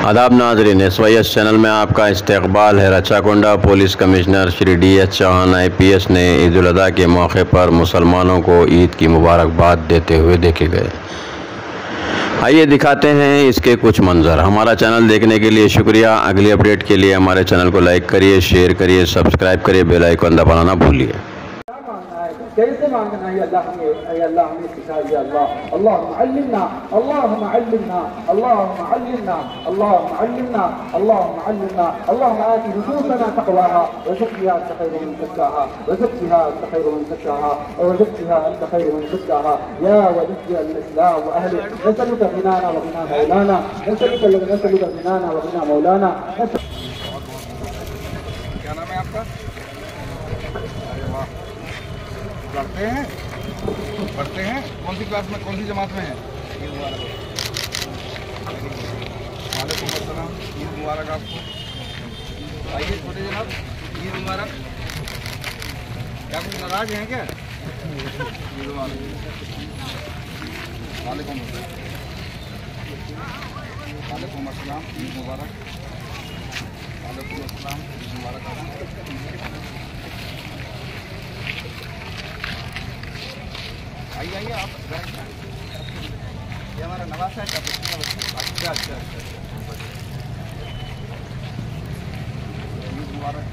आदाब नाज़रीन, SYS channel में आपका इस्तकबाल है। Rachakonda police commissioner Shri DS Chauhan IPS ने ईद उल अज़हा के मौके पर मुसलमानों को ईद की मुबारकबाद देते हुए देखे गए। आइए दिखाते हैं इसके कुछ मंजर। हमारा चैनल देखने के लिए शुक्रिया। अगली अपडेट के लिए हमारे चैनल को लाइक करिए, शेयर करिए, सब्सक्राइब करिए, बेल आइकन दबाना ना भूलिए। कैसे मांगना है अल्लाह हमें सिखाइए। अल्लाहुम्मा अल्लिमना, अल्लाहुम्मा अल्लिमना, अल्लाहुम्मा अल्लिमना, अल्लाहुम्मा अल्लिमना, अल्लाहुम्मा अल्लिमना, अल्लाहुम्मा आति नुफूसना तक़वाहा व ज़क्किहा अंत खैरु मन ज़क्काहा व ज़क्किहा अंत खैरु मन ज़क्काहा व ज़क्किहा अंत खैरु मन ज़क्काहा या वलिय्य al-इस्लाम व अहली नसअलुका गिनाना व गिना मौलाना, नसअलुका गिनाना व गिना मौलाना। क्या नाम है आपका? पढ़ते हैं कौन सी क्लास में, कौन सी जमात में है? वालेकुम अस्सलाम, ईद मुबारक आपको। आइए छोटे जनाब, ईद मुबारक। क्या कुछ नाराज हैं क्या? ईद मुबारक। वालेकुम अस्सलाम, ईद मुबारक। वालेकुम अस्सलाम, ईद मुबारक आपको। आइए आप। ये हमारा नवासा है। अच्छा अच्छा अच्छा, ईद मुबारक।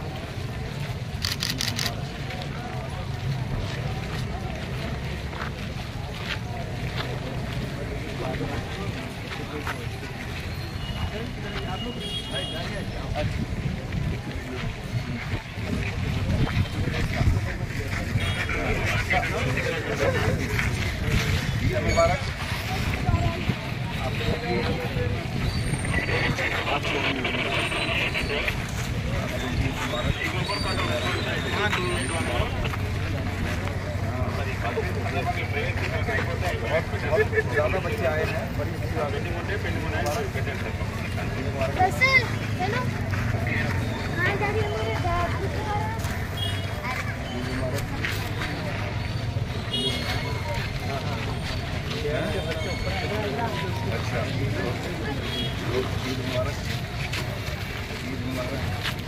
मुबारक बहुत ज़्यादा बच्चे आए हैं। बड़ी अच्छा, ईद मुबारक, ईद मुबारक।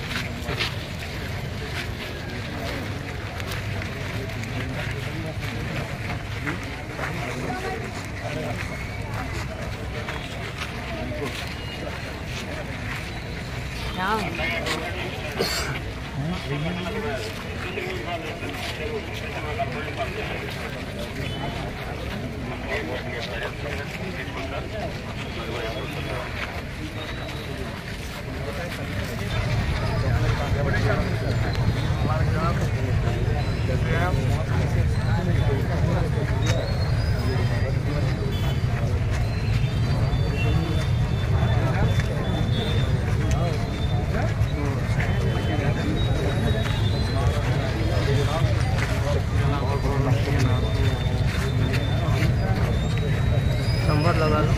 नंबर लगा लो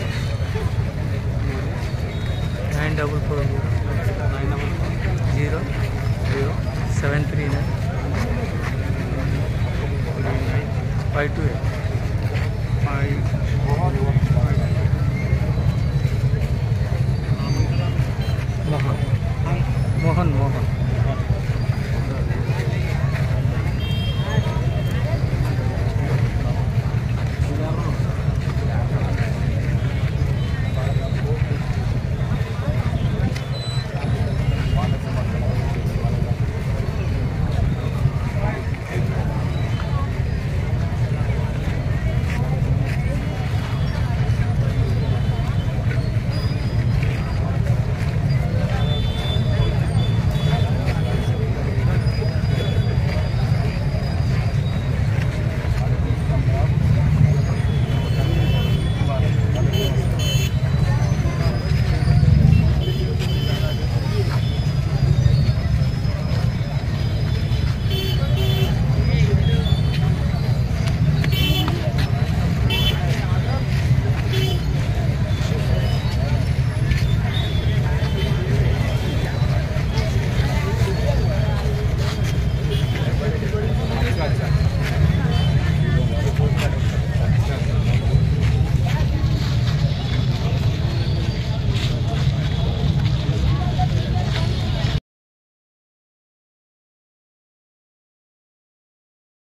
94400739 528।